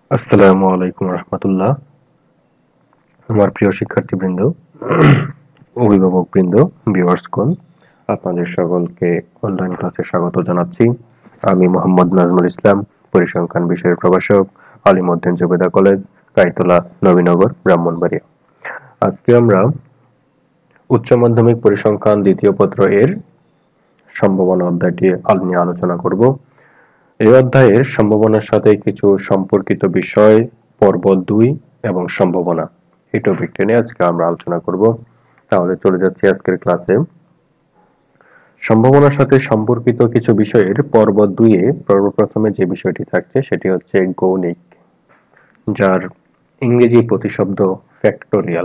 আসসালামু আলাইকুম রহমতুল্লাহ। আমার প্রিয় শিক্ষার্থীবৃন্দ, অভিভাবকবৃন্দ, ভিউয়ার্সগণ, আপনাদের সকলকে অনলাইন ক্লাসে স্বাগত জানাচ্ছি। আমি মোহাম্মদ নাজমুল ইসলাম, পরিসংখ্যান বিষয়ের প্রভাষক, আলিমউদ্দিন জুবেদা কলেজ, গাইতলা, নবীনগর, ব্রাহ্মণবাড়িয়া। আজকে আমরা উচ্চ মাধ্যমিক পরিসংখ্যান দ্বিতীয় পত্র এর সম্ভাবনা অধ্যায়টি নিয়ে আলোচনা করব। এই অধ্যায়ের সম্ভাবনার সাথে কিছু সম্পর্কিত বিষয়, পর্ব 2 এবং সম্ভাবনা, এই টপিকটা নিয়ে আজকে আমরা আলোচনা করব। তাহলে চলে যাচ্ছি আজকের ক্লাসে। সম্ভাবনার সাথে সম্পর্কিত কিছু বিষয়ের পর্ব 2 এ সর্বপ্রথমে যে বিষয়টি থাকছে সেটি হচ্ছে গণিক, যার ইংরেজি প্রতিশব্দ ফ্যাক্টোরিয়াল।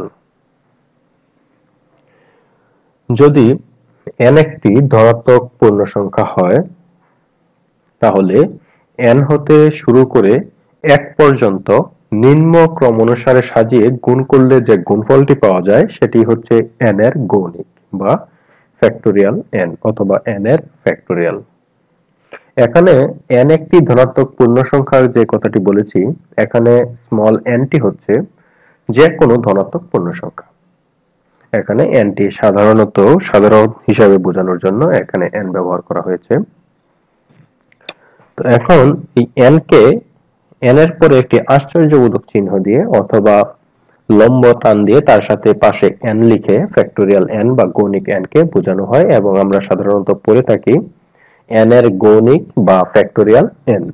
যদি n একটি ধনাত্মক পূর্ণ সংখ্যা হয়, তাহলে n হতে শুরু করে 1 পর্যন্ত নিম্ন ক্রম অনুসারে সাজিয়ে গুণ করলে যে গুণফলটি পাওয়া যায় সেটি হচ্ছে n এর গণিক বা ফ্যাক্টোরিয়াল n অথবা n এর ফ্যাক্টোরিয়াল। এখানে n একটি ধনাত্মক পূর্ণ সংখ্যার যে কথাটি বলেছি, এখানে স্মল n টি হচ্ছে যে কোনো ধনাত্মক পূর্ণ সংখ্যা। এখানে n টি সাধারণ হিসাবে বোঝানোর জন্য এখানে n ব্যবহার করা হয়েছে। তো এখন এই n কে n এর পরে একটি আশ্চর্যবোধক চিহ্ন দিয়ে অথবা লম্ব টান দিয়ে তার সাথে পাশে n লিখে ফ্যাক্টোরিয়াল n বা গণিক n কে বোঝানো হয় এবং আমরা সাধারণত পড়ে থাকি n এর গণিক বা ফ্যাক্টোরিয়াল n।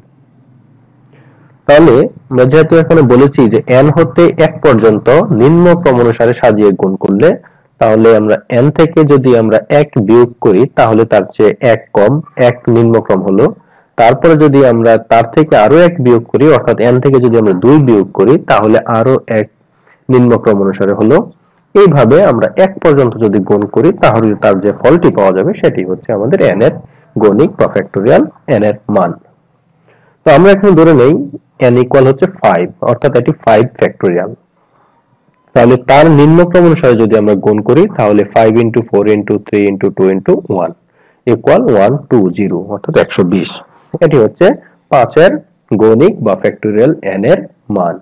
তাহলে আমরা যেহেতু এখানে বলেছি যে n হতে 1 পর্যন্ত নিম্ন ক্রম অনুসারে সাজিয়ে গুণ করলে, তাহলে আমরা n থেকে যদি আমরা 1 বিয়োগ করি তাহলে তার চেয়ে 1 কম 1 নিম্ন ক্রম হলো। তারপরে যদি আমরা তার থেকে আরো 1 বিয়োগ করি, অর্থাৎ n থেকে যদি আমরা 2 বিয়োগ করি তাহলে আরো 1 নিম্ন ক্রম অনুসারে হলো। এইভাবে আমরা 1 পর্যন্ত যদি গুণ করি তাহলে তার যে ফলটি পাওয়া যাবে সেটি হচ্ছে আমাদের n এর গণিক বা ফ্যাক্টোরিয়াল n এর মান। তো আমরা এখানে ধরে নেই n ইকুয়াল হচ্ছে 5, অর্থাৎ এটি 5 ফ্যাক্টোরিয়াল। তাহলে তার নিম্নক্রম অনুসারে যদি আমরা গুণ করি তাহলে 5 into 4 into 3 into 2 into 1 equal 120, অর্থাৎ 120। এটি হচ্ছে 5 এর গণিক বা ফ্যাক্টোরিয়াল n এর মান।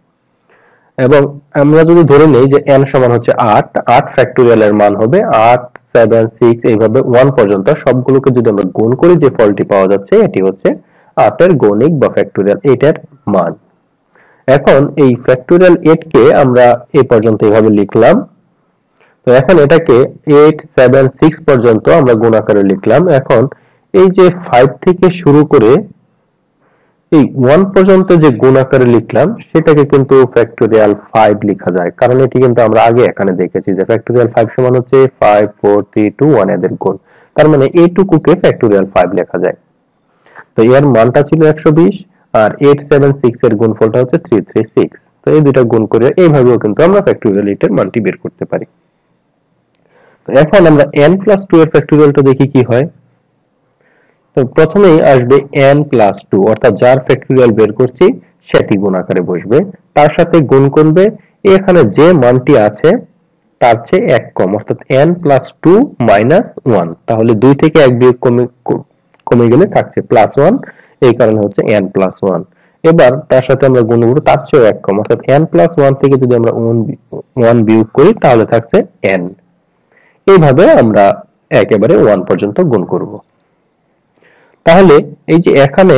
এবং আমরা যদি ধরে নেই যে n সমান হচ্ছে 8 ফ্যাক্টোরিয়াল এর মান হবে 8, 7, 6 এইভাবে 1 পর্যন্ত সবগুলোকে যদি আমরা গুণ করি যে ফলটি পাওয়া যাচ্ছে এটি হচ্ছে 8 এর গণিক বা ফ্যাক্টোরিয়াল 8 এর মান। এখন এই ফ্যাক্টোরিয়াল 8 কে আমরা এই পর্যন্ত এইভাবে লিখলাম। তো এখন এটাকে 8, 7, 6 পর্যন্ত আমরা গুণ আকারে লিখলাম। এখন এই যে 5 থেকে শুরু করে এই 1 পর্যন্ত যে গুণ আকারে লিখলাম সেটাকে কিন্তু ফ্যাক্টোরিয়াল 5 লেখা যায়, কারণ এটি কিন্তু আমরা আগে এখানে দেখেছি যে ফ্যাক্টোরিয়াল 5 সমান হচ্ছে 5, 4, 3, 2, 1 এদের গুণ। তার মানে এইটুকুকে ফ্যাক্টোরিয়াল 5 লেখা যায়। তো এর মানটা ছিল 120 আর 876 এর গুণফলটা হচ্ছে 336। তো এই দুটো গুণ করে এইভাবেও কিন্তু আমরা ফ্যাক্টোরিয়াল 8 এর মানটি বের করতে পারি। তো এখন আমরা n+2 এর ফ্যাক্টোরিয়ালটা দেখি কি হয়। তো প্রথমেই আসবে n+2, অর্থাৎ যার ফ্যাক্টোরিয়াল বের করছি সেটি গুণ আকারে বসবে, তার সাথে গুণ করবে এখানে যে মানটি আছে তার চেয়ে 1 কম, অর্থাৎ n+2 - 1। তাহলে 2 থেকে 1 বিয়োগ কমে গেলে থাকছে +1, এই কারণে হচ্ছে n+1। এবার তার সাথে আমরা গুণ করব তার চেয়ে 1 কম, অর্থাৎ n+1 থেকে যদি আমরা 1 বিয়োগ করি তাহলে থাকছে n। এইভাবে আমরা একেবারে 1 পর্যন্ত গুণ করব। তাহলে এই যে এখানে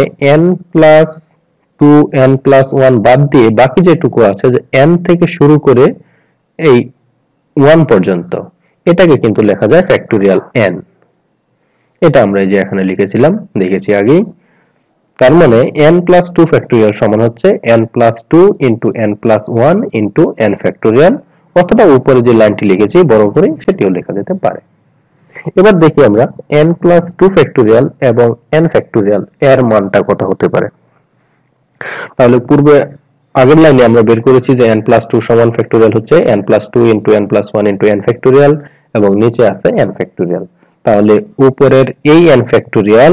n+2 n+1 বাদ দিয়ে বাকি যেটুকু আছে যে n থেকে শুরু করে এই 1 পর্যন্ত, এটাকে কিন্তু লেখা যায় ফ্যাক্টোরিয়াল n। এটা আমরা এই যে এখানে লিখেছিলাম, দেখেছি আগেই। তার মানে n+2 ফ্যাক্টোরিয়াল সমান হচ্ছে n+2 into n+1 into n factorial, অথবা উপরে যে লাইনটি লিখেছি বড় করে সেটিও লেখা যেতে পারে। এবার দেখি আমরা n+2 ফ্যাক্টোরিয়াল এবং n ফ্যাক্টোরিয়াল এর মানটা কত হতে পারে। তাহলে পূর্বে আগের লাইনে আমরা বের করেছি যে n+2 সমান ফ্যাক্টোরিয়াল হচ্ছে n+2 into n+1 into n factorial এবং নিচে আছে n ফ্যাক্টোরিয়াল। তাহলে উপরের এই n ফ্যাক্টোরিয়াল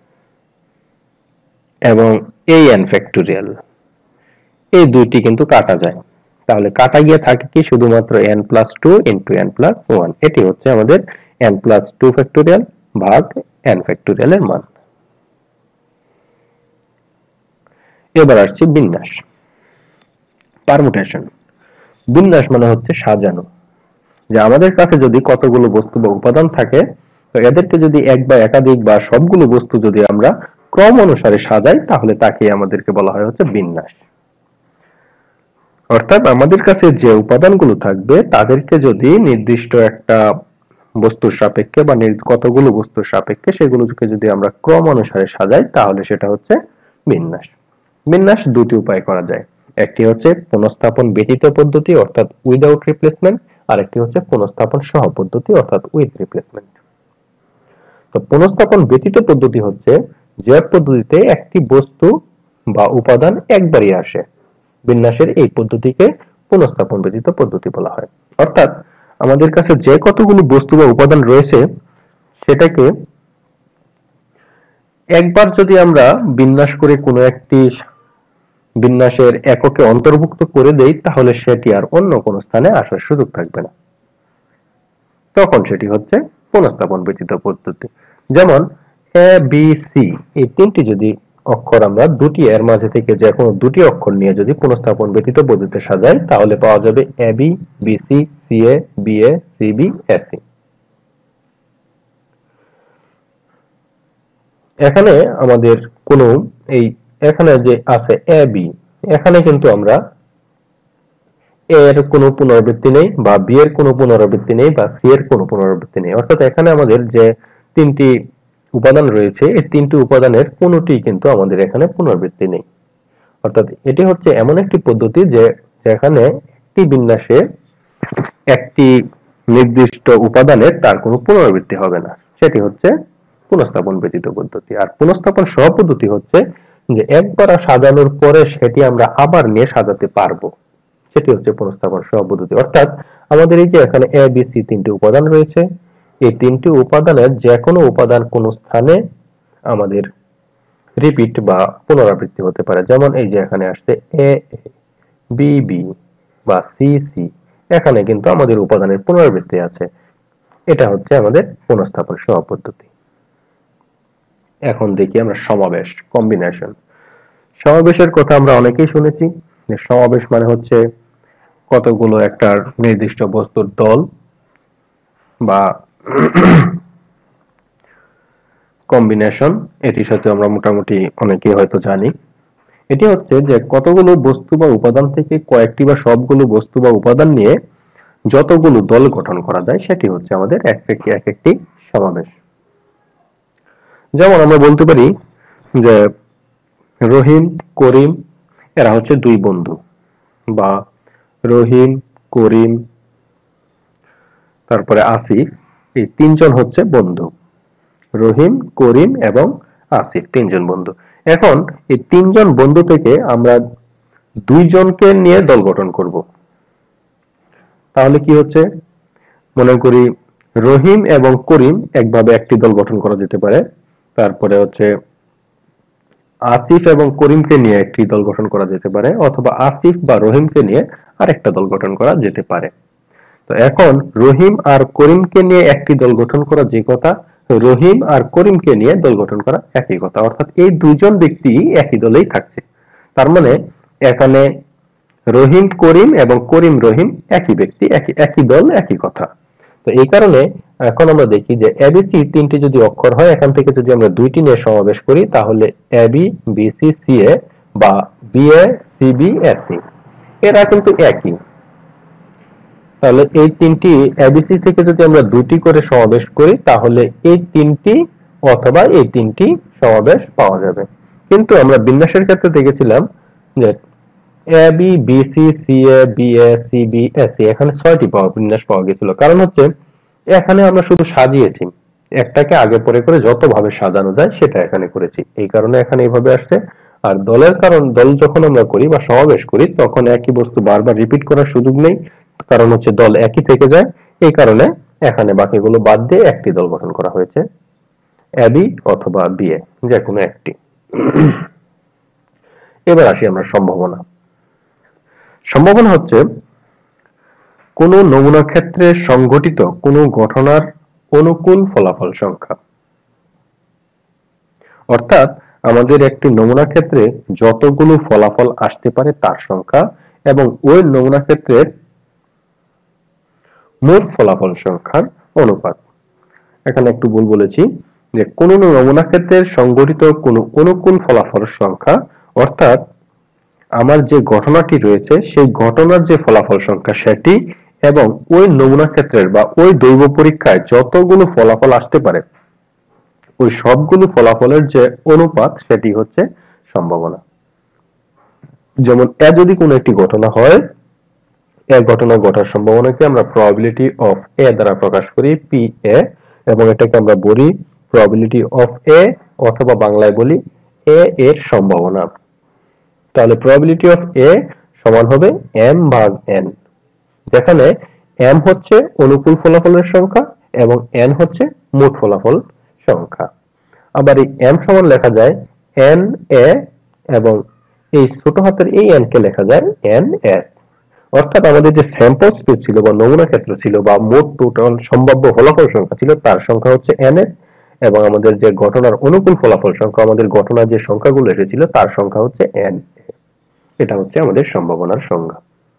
এবং এই n ফ্যাক্টোরিয়াল এই দুইটি কিন্তু কাটা যায়। তাহলে কাটা গিয়ে থাকে কি শুধুমাত্র n+2 into n+1। এটি হচ্ছে আমাদের n+2 ফ্যাক্টোরিয়াল ভাগ n ফ্যাক্টোরিয়াল এর মান। এবার আসছে বিন্যাস। পারমুটেশন। বিন্যাস মানে হচ্ছে সাজানো, যে আমাদের কাছে যদি কতগুলো বস্তু বা উপাদান থাকে, তো এদেরকে যদি এক বা একাধিক বা সবগুলো বস্তু যদি আমরা ক্রম অনুসারে সাজাই, তাহলে তাকে আমাদেরকে বলা হয় হচ্ছে বিন্যাস। অর্থাৎ আমাদের কাছে যে উপাদানগুলো থাকবে তাদেরকে যদি নির্দিষ্ট একটা বস্তুর সাপেক্ষে বা কতগুলো বস্তুর সাপেক্ষে সেগুলোকে যদি আমরা ক্রম অনুসারে সাজাই, তাহলে সেটা হচ্ছে বিন্যাস। বিন্যাস দুটি উপায়ে করা যায়। একটি হচ্ছে পুনঃস্থাপন ব্যতীত পদ্ধতি অর্থাৎ উইদাউট রিপ্লেসমেন্ট, আর একটি হচ্ছে পুনঃস্থাপন সহ পদ্ধতি অর্থাৎ উইথ রিপ্লেসমেন্ট। তো পুনঃস্থাপন ব্যতীত পদ্ধতি হচ্ছে যে পদ্ধতিতে একটি বস্তু বা উপাদান একবারই আসে। বিন্যাসের এই পদ্ধতিকে পুনঃস্থাপন ব্যতীত পদ্ধতি বলা হয়। অর্থাৎ আমাদের কাছে যে কতগুলো বস্তু বা উপাদান রয়েছে সেটাকে একবার যদি আমরা বিন্যাস করে কোনো একটি বিন্যাসের এককে অন্তর্ভুক্ত করে দেই, তাহলে সেটি আর অন্য কোনো স্থানে আসার সুযোগ থাকবে না। তখন সেটি হচ্ছে পুনঃস্থাপন ব্যতীত পদ্ধতি। যেমন এ বি সি এই তিনটি যদি অক্ষর আমরা দুটি এর মাঝে থেকে যে কোনো দুটি অক্ষর নিয়ে যদি পুনঃস্থাপন ব্যতীত পদ্ধতিতে সাজাই, তাহলে পাওয়া যাবে A B, B C, C A, B A, C B, A C. এখানে আমাদের কোনো এই এখানে যে আছে এ বি, এখানে কিন্তু আমরা এর কোনো পুনরাবৃত্তি নেই বা বি এর কোনো পুনরাবৃত্তি নেই বা সি এর কোনো পুনরাবৃত্তি নেই। অর্থাৎ এখানে আমাদের যে তিনটি উপাদান রয়েছে এই তিনটি উপাদানের কোনোটি কিন্তু আমাদের এখানে পুনরাবৃত্তি নেই। অর্থাৎ এটি হচ্ছে এমন একটি পদ্ধতি যে যেখানে একটি বিন্যাসে একটি নির্দিষ্ট উপাদানের তার কোনো পুনরাবৃত্তি হবে না, সেটি হচ্ছে পুনঃস্থাপন ব্যতীত পদ্ধতি। আর পুনঃস্থাপন সহ পদ্ধতি হচ্ছে যে একবার সাজানোর পরে সেটি আমরা আবার নিয়ে সাজাতে পারবো, সেটি হচ্ছে পুনঃস্থাপন সহ পদ্ধতি। অর্থাৎ আমাদের এই যে এখানে এ বি সি তিনটি উপাদান রয়েছে, এই তিনটি উপাদানের যে কোনো উপাদান কোন স্থানে আমাদের রিপিট বা পুনরাবৃত্তি হতে পারে। যেমন এই যে এখানে আসছে এ বি বি বা সি সি, এখানে কিন্তু আমাদের উপাদানের পুনরাবৃত্তি আছে। এটা হচ্ছে আমাদের পুনঃস্থাপন সহ পদ্ধতি। এখন দেখি আমরা সমাবেশ, কম্বিনেশন। সমাবেশের কথা আমরা অনেকেই শুনেছি, যে সমাবেশ মানে হচ্ছে কতগুলো একটা নির্দিষ্ট বস্তুর দল বা কম্বিনেশন, এটির সাথে আমরা মোটামুটি অনেকেই হয়তো জানি। এটি হচ্ছে যে কতগুলো বস্তু বা উপাদান থেকে কয়েকটি বা সবগুলো বস্তু বা উপাদান নিয়ে যতগুলো দল গঠন করা যায়, সেটি হচ্ছে আমাদের এক একটি সমাবেশ। যেমন আমরা বলতে পারি যে রহিম, করিম এরা হচ্ছে দুই বন্ধু, বা রহিম, করিম, তারপরে আসিফ, এই তিনজন হচ্ছে বন্ধু। রহিম, করিম এবং আসিফ তিনজন বন্ধু। এখন এই তিনজন বন্ধু থেকে আমরা দুইজনকে নিয়ে দল গঠন করব। তাহলে কি হচ্ছে, মনে করি রহিম এবং করিম একভাবে একটি দল গঠন করা যেতে পারে। তারপরে হচ্ছে আসিফ এবং করিমকে নিয়ে একটি দল গঠন করা যেতে পারে, অথবা আসিফ বা রহিমকে নিয়ে আরেকটা দল গঠন করা যেতে পারে। তো এখন রহিম আর করিমকে নিয়ে একটি দল গঠন করা যে কথা, রহিম আর করিমকে নিয়ে দল গঠন করা একই কথা। অর্থাৎ এই দুজন ব্যক্তি একই দলেই থাকছে। তার মানে এখানে রহিম করিম এবং করিম রহিম একই ব্যক্তি, একই দল, একই কথা। তো এই কারণে এখন আমরা দেখি যে এবিসি তিনটি যদি অক্ষর হয়, এখান থেকে যদি আমরা দুইটি নিয়ে সমাবেশ করি, তাহলে এবি, বিসি, সিএ বা বিএ, সিবি, এসি এরা কিন্তু একই। তাহলে এই তিনটি এবিসি থেকে যদি আমরা দুটি করে সমাবেশ করি, তাহলে এই তিনটি অথবা এই তিনটি সমাবেশ পাওয়া যাবে। কিন্তু আমরা বিন্যাসের ক্ষেত্রে দেখেছিলাম যে A B, BC, CA, BA, CB, AC এখানে 6টি বিন্যাস পাওয়া গেছিল। কারণ হচ্ছে এখানে আমরা শুধু সাজিয়েছি, একটাকে আগে পরে করে যতভাবে সাজানো যায় সেটা এখানে করেছি, এই কারণে এখানে এইভাবে আসছে। আর দলের কারণ, দল যখন আমরা করি বা সমাবেশ করি, তখন একই বস্তু বারবার রিপিট করার সুযোগ নেই, কারণ হচ্ছে দল একই থেকে যায়। এই কারণে এখানে বাকিগুলো বাদ দিয়ে একটি দল গঠন করা হয়েছে, এবি অথবা বিএ যে কোনো একটি। এবার আসি আমরা সম্ভাবনা। সম্ভাবনা হচ্ছে কোন নমুনা ক্ষেত্রে সংঘটিত কোন ঘটনার অনুকূল ফলাফল সংখ্যা। অর্থাৎ আমাদের একটি নমুনা ক্ষেত্রে যতগুলো ফলাফল আসতে পারে তার সংখ্যা, এবং ওই নমুনা ক্ষেত্রের মোট ফলাফল সংখ্যার অনুপাত। এখানে একটু ভুল বলেছি, যে কোন নমুনা ক্ষেত্রের সংঘটিত কোন অনুকূল ফলাফলের সংখ্যা, অর্থাৎ আমার যে ঘটনাটি রয়েছে সেই ঘটনার যে ফলাফল সংখ্যা সেটি, এবং ওই নমুনা ক্ষেত্রের বা ওই দৈব পরীক্ষায় যতগুলো ফলাফল আসতে পারে ওই সবগুলো ফলাফলের যে অনুপাত সেটি হচ্ছে সম্ভাবনা। যেমন এ যদি কোনো একটি ঘটনা হয়, এ ঘটনা ঘটার সম্ভাবনাকে আমরা প্রবাবিলিটি অফ এ দ্বারা প্রকাশ করি, পি এ, এবং এটাকে আমরা বলি প্রবাবিলিটি অফ এ, অথবা বাংলায় বলি এ এর সম্ভাবনা। তাহলে প্রবাবিলিটি অফ এ সমান হবে এম ভাগ এন, যেখানে এম হচ্ছে অনুকূল ফলাফলের সংখ্যা এবং এন হচ্ছে মোট ফলাফল সংখ্যা। আবার এই এম সমান লেখা যায় এন এ, এবং এই ছোট হাতের এই এন কে লেখা যায় এন এস। অর্থাৎ আমাদের যে স্যাম্পল স্পেস ছিল বা নমুনা ক্ষেত্র ছিল বা মোট টোটাল সম্ভাব্য ফলাফল সংখ্যা ছিল তার সংখ্যা হচ্ছে এনএস, এবং আমাদের যে ঘটনার অনুকূল ফলাফল সংখ্যা, আমাদের ঘটনার যে সংখ্যাগুলো এসেছিল তার সংখ্যা হচ্ছে এন। এটা হচ্ছে আমাদের সম্ভাবনার সংজ্ঞা।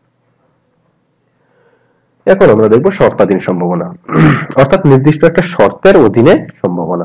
এখন আমরা দেখব শর্তাধীন সম্ভাবনা, অর্থাৎ নির্দিষ্ট একটা শর্তের অধীনে সম্ভাবনা।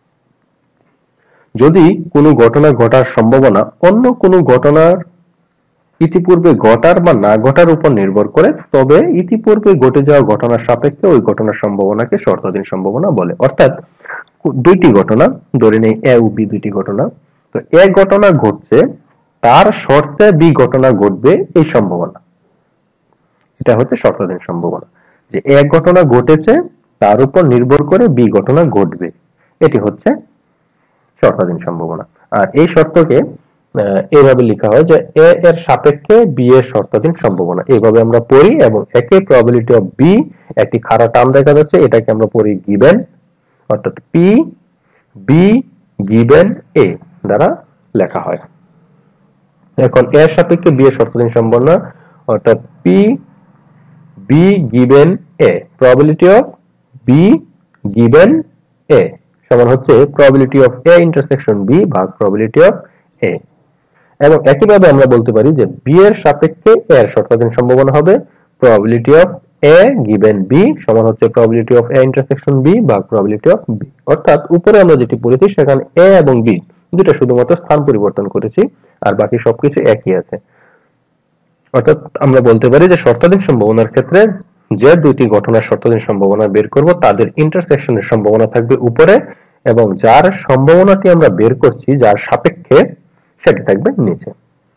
যদি কোনো ঘটনা ঘটার সম্ভাবনা অন্য কোনো ঘটনার ইতিপূর্বে ঘটার বা না ঘটার উপর নির্ভর করে, তবে ইতিপূর্বে ঘটে যাওয়া ঘটনার সাপেক্ষে ওই ঘটনার সম্ভাবনাকে শর্তাধীন সম্ভাবনা বলে। অর্থাৎ দুইটি ঘটনা, ধরে নেই এ ও বি দুইটি ঘটনা, তো এ ঘটনা ঘটছে তার শর্তে বি ঘটনা ঘটবে এই সম্ভাবনা, এটা হচ্ছে শর্তাধীন সম্ভাবনা। যে এক ঘটনা ঘটেছে তার উপর নির্ভর করে বি ঘটনা ঘটবে, এটি হচ্ছে শর্তাধীন সম্ভাবনা। আর এই শর্তকে এইভাবে লেখা হয় যে এ এর সাপেক্ষে বি এর শর্তাধীন সম্ভাবনা, এইভাবে আমরা পড়ি। এবং একে প্রবাবিলিটি অফ বি, একটি খাড়া টার্ম দেখা যাচ্ছে, এটাকে আমরা পড়ি গিভেন, অর্থাৎ পি বি গিভেন এ দ্বারা লেখা হয়। এখন এর সাপেক্ষে বি এর শর্তাধীন সম্ভাবনা, অর্থাৎ P B given A, probability of B given A সমান হচ্ছে probability of A intersection B ভাগ প্রবাবিলিটি অফ এ। এবং একইভাবে আমরা বলতে পারি যে বি এর সাপেক্ষে এর শর্তাধীন সম্ভাবনা হবে probability of A given B সমান হচ্ছে probability of A intersection B ভাগ প্রবাবিলিটি অফ বি। অর্থাৎ উপরে আমরা যেটি পড়েছি সেখানে এ এবং বি দুটো শুধুমাত্র স্থান পরিবর্তন করেছি, আর বাকি সবকিছু একই আছে। অর্থাৎ আমরা বলতে পারি যে শর্তাধীন সম্ভাবনার ক্ষেত্রে যে দুইটি ঘটনার শর্তাধীন সম্ভাবনা বের করব তাদের ইন্টারসেকশনের সম্ভাবনা থাকবে উপরে, এবং যার সম্ভাবনাটি আমরা বের করছি যার সাপেক্ষে সেটি থাকবে নিচে।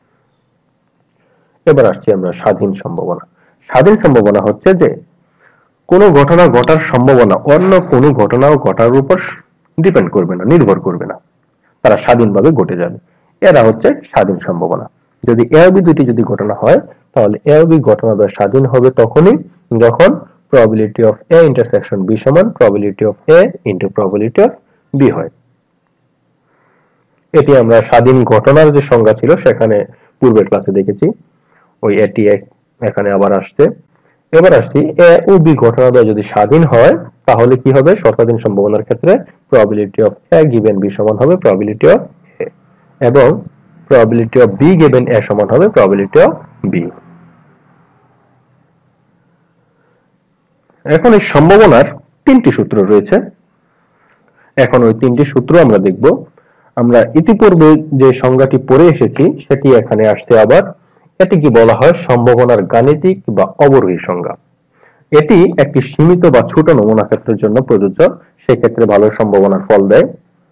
এবার আসছি আমরা স্বাধীন সম্ভাবনা। স্বাধীন সম্ভাবনা হচ্ছে যে কোনো ঘটনা ঘটার সম্ভাবনা অন্য কোনো ঘটনা ঘটার উপর ডিপেন্ড করবে না, নির্ভর করবে না, তারা স্বাধীনভাবে ঘটে যাবে, এরা হচ্ছে স্বাধীন সম্ভাবনা। যদি এ ও বি দুটি যদি ঘটনা হয় তাহলে এ ও বি ঘটনা দ্বয় স্বাধীন হবে তখনই যখন probability of A intersection B সমান probability of A into probability of B হয়। এটি আমরা স্বাধীন ঘটনার যে সংজ্ঞা ছিল সেখানে পূর্বের ক্লাসে দেখেছি, ওই এটি এখানে আবার আসছে। এবার আসছি এ ও বি ঘটনাদ্বয় যদি স্বাধীন হয় তাহলে কি হবে, শর্তাধীন সম্ভাবনার ক্ষেত্রে probability of A given B সমান হবে প্রবাবিলিটি অফ এ, এবং probability of B given A সমান হবে প্রবাবিলিটি অফ বি। এখন এই সম্ভাবনার তিনটি সূত্র রয়েছে, এখন ওই তিনটি সূত্র আমরা দেখব। আমরা ইতিপূর্বে যে সংজ্ঞাটি পড়ে এসেছি সেটি এখানে আসছে আবার। এটিকে বলা হয় সম্ভাবনার গাণিতিক বা অবরোহী সংজ্ঞা। এটি একটি সীমিত বা ছোট নমুনা ক্ষেত্রের জন্য প্রযোজ্য, সেক্ষেত্রে ভালো সম্ভাবনার ফল দেয়।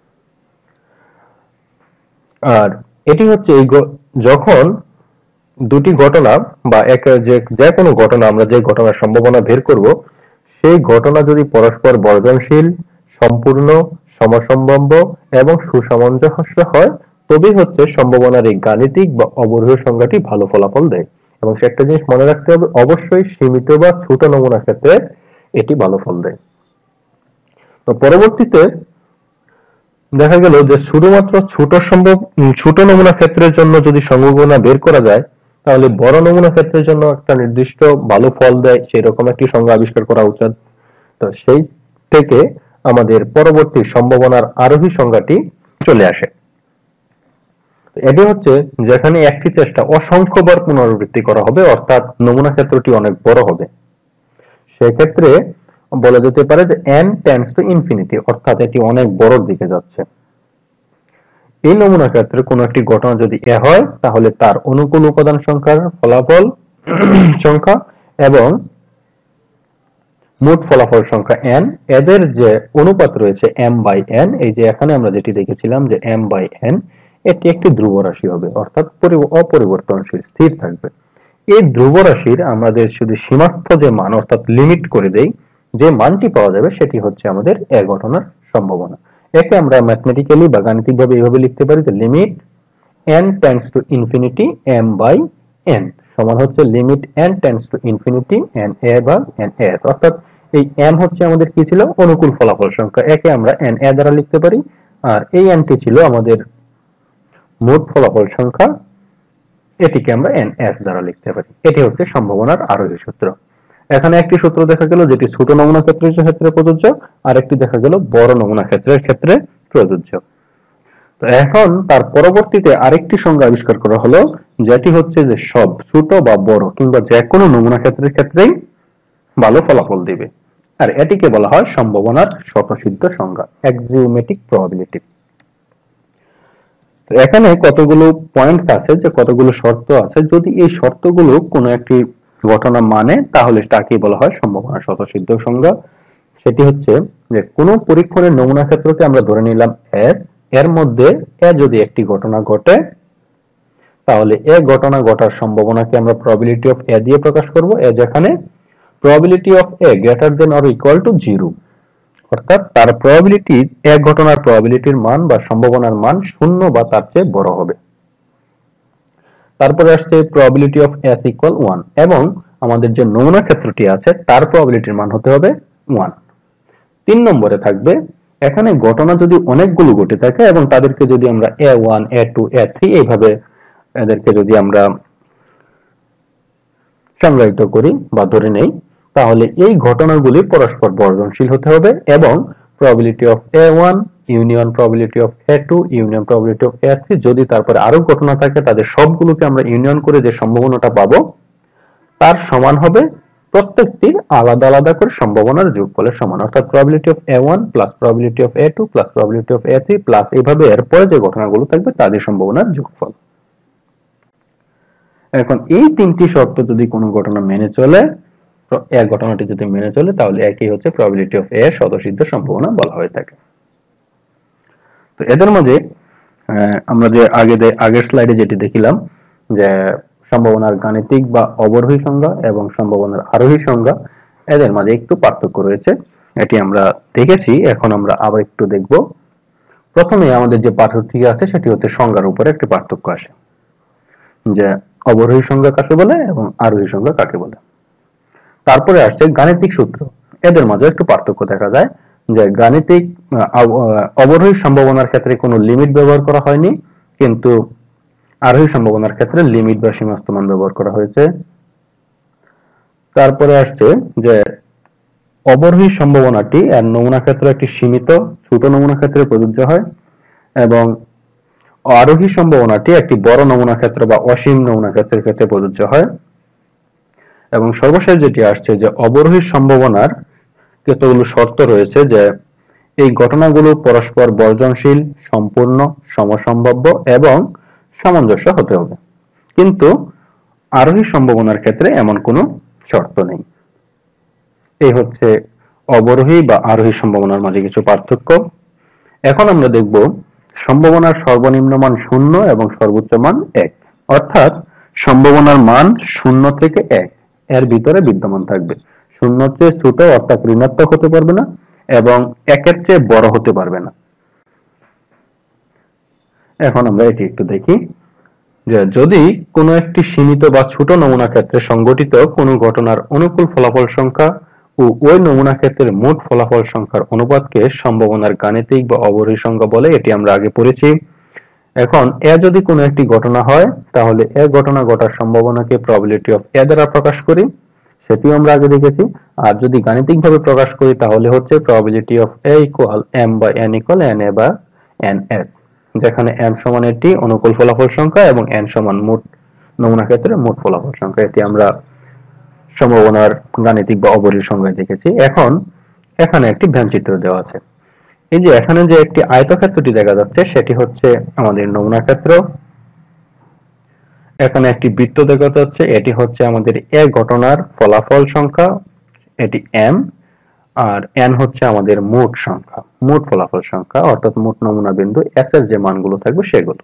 আর এটি হচ্ছে যখন দুটি ঘটনা বা যে কোনো ঘটনা, আমরা যে ঘটনার সম্ভাবনা বের করব সেই ঘটনা যদি পরস্পর বর্জনশীল, সম্পূর্ণ, সমসম্ভাব্য এবং সুসামঞ্জস্য হয় তবেই হচ্ছে সম্ভাবনার এই গাণিতিক বা অবরোহী সংজ্ঞাটি ভালো ফলাফল দেয়। এবং সে একটা জিনিস মনে রাখতে হবে, অবশ্যই সীমিত বা ছোট নমুনা ক্ষেত্রে এটি ভালো ফল দেয়। তো পরবর্তীতে দেখা গেল যে শুধুমাত্র ছোট নমুনা ক্ষেত্রের জন্য যদি সম্ভাবনা বের করা যায় তাহলে বড় নমুনা ক্ষেত্রের জন্য একটা নির্দিষ্ট ভালো ফল দেয় সেরকম একটি সংজ্ঞা আবিষ্কার করা উচিত। তো সেই থেকে আমাদের পরবর্তী সম্ভাবনার আরোহী সংজ্ঞাটি চলে আসে। এটি হচ্ছে যেখানে একটি চেষ্টা অসংখ্যবার পুনরাবৃত্তি করা হবে, অর্থাৎ নমুনা ক্ষেত্রটি অনেক বড় হবে। সেক্ষেত্রে বলা যেতে পারে যে n টেন্ডস টু ইনফিনিটি, অর্থাৎ এটি অনেক বড়র দিকে যাচ্ছে। এই নমুনা ক্ষেত্রে কোনো একটি ঘটনা যদি a হয়, তাহলে তার অনুকূল উপাদান সংখ্যার ফলাফল সংখ্যা এবং মোট ফলাফল সংখ্যা n, এদের যে অনুপাত রয়েছে m/n, এই যে এখানে আমরা যেটি দেখেছিলাম যে m/n, এটি একটি ধ্রুব রাশি হবে, অর্থাৎ অপরিবর্তনশীল, স্থির থাকবে। এই ধ্রুব রাশির আমাদের শুধু সীমাস্থ যে মান, অর্থাৎ লিমিট করে দেই, যে মানটি পাওয়া যাবে সেটি হচ্ছে আমাদের এ ঘটনার সম্ভাবনা। একে আমরা ম্যাথমেটিক্যালি বা গাণিতিকভাবে এইভাবে লিখতে পারি যে limit n tends to infinity m/n সমান হচ্ছে limit n tends to infinity n(a)/n(s), অর্থাৎ এই m হচ্ছে আমাদের কি ছিল, অনুকূল ফলাফল সংখ্যা, একে আমরা n(a) দ্বারা লিখতে পারি, আর এই n টি ছিল আমাদের মোট ফলাফল সংখ্যা, এটিকে আমরা n(s) দ্বারা লিখতে পারি। এটি হচ্ছে সম্ভাবনার আরোহী সূত্র। এখানে একটি সূত্র দেখা গেল যেটি ছোট নমুনা ক্ষেত্রের ক্ষেত্রে প্রযোজ্য, আর একটি দেখা গেল বড় নমুনা ক্ষেত্রের ক্ষেত্রে প্রযোজ্য। তো এখন তার পরবর্তীতে আরেকটি সংজ্ঞা আবিষ্কার করা হলো, যেটি হচ্ছে যে সব ছোট বা বড় কিংবা যে কোনো নমুনা ক্ষেত্রের ক্ষেত্রেই ভালো ফলাফল দিবে, আর এটিকে বলা হয় সম্ভাবনার স্বতঃসিদ্ধ সংজ্ঞা, অ্যাক্সিওমেটিক প্রবাবিলিটি। তো এখানে কতগুলো পয়েন্ট আছে, যে কতগুলো শর্ত আছে, যদি এই শর্তগুলো কোনো একটি ঘটনা মানে তাহলে তাকে বলা হয় সম্ভাবনার স্বতঃসিদ্ধ সংজ্ঞা। সেটি হচ্ছে যে কোনো পরীক্ষণের নমুনা ক্ষেত্রকে আমরা ধরে নিলাম S, এর মধ্যে এ যদি একটি ঘটনা ঘটে, তাহলে এ ঘটনা ঘটার সম্ভাবনাকে আমরা প্রবাবিলিটি অফ এ দিয়ে প্রকাশ করব, এ যেখানে probability of A greater than or equal to 0, অর্থাৎ তার প্রবাবিলিটি, এক ঘটনার প্রবাবিলিটির মান বা সম্ভাবনার মান 0 বা তার চেয়ে বড় হবে। তারপরে আসছে প্রবাবিলিটি অফ s ইকুয়াল 1, এবং আমাদের যে নমুনা ক্ষেত্রটি আছে তার প্রবাবিলিটির মান হতে হবে 1। 3 নম্বরে থাকবে, এখানে ঘটনা যদি অনেকগুলো ঘটে থাকে এবং তাদেরকে যদি আমরা a1 a2 a3 এইভাবে এদেরকে যদি আমরা সংজ্ঞায়িত করি বা ধরে নেই, তাহলে এই ঘটনাগুলি পরস্পর বর্জনশীল হতে হবে, এবং probability of a1 union probability of a2 union probability of a3, যদি তারপরে আরো ঘটনা থাকে তাদের সবগুলোকে আমরা ইউনিয়ন করে যে সম্ভাবনাটা পাবো তার সমান হবে প্রত্যেকটির আলাদা আলাদা করে সম্ভাবনার যোগফলের সমান, অর্থাৎ probability of a1 plus probability of a2 plus probability of a3 plus এইভাবে এরপরে যে ঘটনাগুলো থাকবে তাদের সম্ভাবনার যোগফল। এখন এই তিনটি শর্ত যদি কোনো ঘটনা মেনে চলে, এক ঘটনাটি যদি মেনে চলে, তাহলে একই হচ্ছে প্রবাবিলিটি অফ এ স্বতঃসিদ্ধ সম্ভাবনা বলা হয়ে থাকে। তো এদের মাঝে আমরা যে আগের স্লাইডে যেটি দেখিলাম যে সম্ভাবনার গাণিতিক বা অবরোহী সংজ্ঞা এবং সম্ভাবনার আরোহী সংজ্ঞা, এদের মাঝে একটু পার্থক্য রয়েছে, এটি আমরা দেখেছি, এখন আমরা আবার একটু দেখব। প্রথমে আমাদের যে পার্থক্য আছে সেটি হচ্ছে সংজ্ঞার উপরে একটি পার্থক্য আসে, যে অবরোহী সংজ্ঞা কাকে বলে এবং আরোহী সংজ্ঞা কাকে বলে। তারপরে আসছে গাণিতিক সূত্র, এদের মাঝে একটু পার্থক্য দেখা যায়, যে গাণিতিক অবরোহী সম্ভাবনার ক্ষেত্রে কোনো লিমিট ব্যবহার করা হয়নি, কিন্তু আরোহী সম্ভাবনার ক্ষেত্রে লিমিট বা সীমাস্থ মান ব্যবহার করা হয়েছে। তারপরে আসছে যে অবরোহী সম্ভাবনাটি এর নমুনা ক্ষেত্রে একটি সীমিত ছোট নমুনা ক্ষেত্রে প্রযোজ্য হয়, এবং আরোহী সম্ভাবনাটি একটি বড় নমুনা ক্ষেত্র বা অসীম নমুনা ক্ষেত্রের ক্ষেত্রে প্রযোজ্য হয়। এবং সর্বশেষ যেটি আসছে যে অবরোহী সম্ভাবনার কতগুলো শর্ত রয়েছে, যে এই ঘটনাগুলো পরস্পর বর্জনশীল, সম্পূর্ণ, সমসম্ভাব্য এবং সামঞ্জস্য হতে হবে, কিন্তু আরোহী সম্ভাবনার ক্ষেত্রে এমন কোনো শর্ত নেই। এই হচ্ছে অবরোহী বা আরোহী সম্ভাবনার মাঝে কিছু পার্থক্য। এখন আমরা দেখব সম্ভাবনার সর্বনিম্ন মান 0 এবং সর্বোচ্চ মান 1, অর্থাৎ সম্ভাবনার মান 0 থেকে 1 এর ভিতরে বিদ্যমান থাকবে। 0 চেয়ে ছোট অর্থাৎ ঋণাত্মক হতে পারবে না, এবং 1 এর চেয়ে বড় হতে পারবে না। এখন আমরা এটি একটু দেখি, যে যদি কোনো একটি সীমিত বা ছোট নমুনা ক্ষেত্রে সংঘটিত কোনো ঘটনার অনুকূল ফলাফল সংখ্যা ও ওই নমুনা ক্ষেত্রের মোট ফলাফল সংখ্যার অনুপাতকে সম্ভাবনার গাণিতিক বা অবরোহী সংখ্যা বলে, এটি আমরা আগে পড়েছি। এখন এ যদি কোনো একটি ঘটনা হয়, তাহলে এ ঘটনা ঘটার সম্ভাবনাকে প্রবাবিলিটি অফ এ দ্বারা প্রকাশ করি, সেটিও আমরা আগে দেখেছি। আর যদি গাণিতিকভাবে প্রকাশ করি তাহলে হচ্ছে probability of A equal m/n equal na/ns। যেখানে m সমান এটি অনুকূল ফলাফল সংখ্যা এবং n সমান মোট নমুনা ক্ষেত্রের মোট ফলাফল সংখ্যা। এটি আমরা সম্ভাবনার গাণিতিক বা অবলীর সংজ্ঞায় দেখেছি। এখন এখানে একটি ভ্যানচিত্র দেওয়া আছে। এই যে এখানে যে একটি আয়তক্ষেত্রটি দেখা যাচ্ছে সেটি হচ্ছে আমাদের নমুনা ক্ষেত্র। এখানে একটি বৃত্ত দেখা যাচ্ছে, এটি হচ্ছে আমাদের এ ঘটনার ফলাফল সংখ্যা, এটি m, আর n হচ্ছে আমাদের মোট সংখ্যা, মোট ফলাফল সংখ্যা, অর্থাৎ মোট নমুনা বিন্দু s এর যে মানগুলো থাকবে সেগুলো।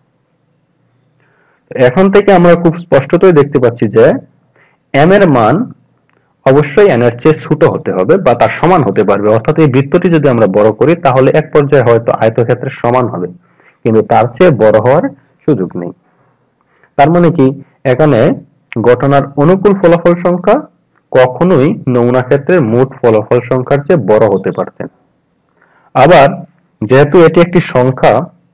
এখন থেকে আমরা খুব স্পষ্টতই দেখতে পাচ্ছি যে m এর মান অবশ্যই n এর চেয়ে ছোট হতে হবে বা তার সমান হতে পারবে। অর্থাৎ এই বৃত্তটি যদি আমরা বড় করি তাহলে এক পর্যায়ে হয়তো আয়তক্ষেত্রের সমান হবে, কিন্তু তার চেয়ে বড় হওয়ার সুযোগ নেই। তার মানে কি, এখানে ঘটনার অনুকূল ফলাফল সংখ্যা কখনোই নমুনা ক্ষেত্রের মোট ফলাফল সংখ্যার চেয়ে বড় হতে পারছে না। আবার যেহেতু এটি একটি সংখ্যা,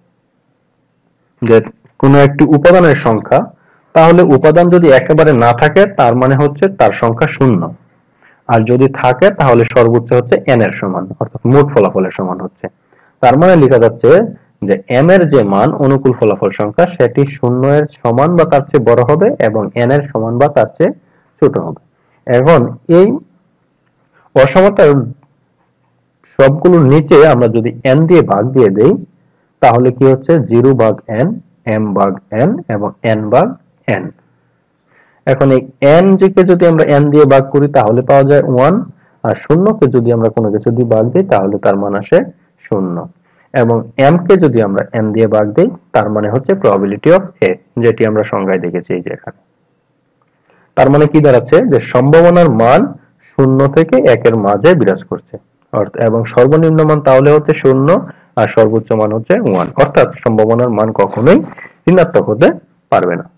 যে কোনো একটি উপাদানের সংখ্যা, তাহলে উপাদান যদি একেবারে না থাকে তার মানে হচ্ছে তার সংখ্যা শূন্য, আর যদি থাকে তাহলে সর্বোচ্চ হচ্ছে n এর সমান, অর্থাৎ মোট ফলাফলের সমান হচ্ছে। তার মানে লেখা যাচ্ছে যে m এর যে মান অনুকূল ফলাফল সংখ্যা সেটি 0 এর সমান বা তার চেয়ে বড় হবে এবং n এর সমান বা তার চেয়ে ছোট হবে। এখন এই অসমতার সবগুলোর নিচে আমরা যদি n দিয়ে ভাগ দিয়ে দেই তাহলে কি হচ্ছে 0 ভাগ n, m ভাগ n এবং n ভাগ n। এখন এই n কে যদি আমরা n দিয়ে ভাগ করি তাহলে পাওয়া যায় 1, আর 0 কে যদি আমরা কোনো কিছু দিয়ে ভাগ দিই তাহলে তার মান আসে 0, এবং m কে যদি আমরা n দিয়ে ভাগ দিই তার মানে হচ্ছে প্রবাবিলিটি অফ a, যেটি আমরা সংজ্ঞায় দেখেছি এই যে এখানে। তার মানে কি দাঁড়াচ্ছে যে সম্ভাবনার মান 0 থেকে 1 এর মাঝে বিরাজ করছে, এবং সর্বনিম্ন মান তাহলে হচ্ছে 0 আর সর্বোচ্চ মান হচ্ছে 1, অর্থাৎ সম্ভাবনার মান কখনোই ঋণাত্মক হতে পারবে না।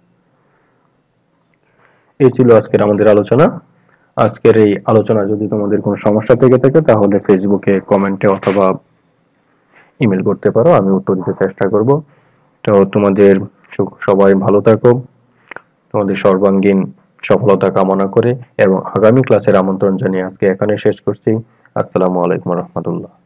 এই ছিল আজকের আমাদের আলোচনা। আজকের এই আলোচনা যদি তোমাদের কোনো সমস্যা থেকে থাকে তাহলে ফেসবুকে কমেন্টে অথবা ইমেল করতে পারো, আমি উত্তর দিতে চেষ্টা করব। তো তোমাদের সবাই ভালো থাকো, তোমাদের সর্বাঙ্গীন সফলতা কামনা করে এবং আগামী ক্লাসের আমন্ত্রণ জানিয়ে আজকে এখানে শেষ করছি। আসসালামু আলাইকুম রহমতুল্লাহ।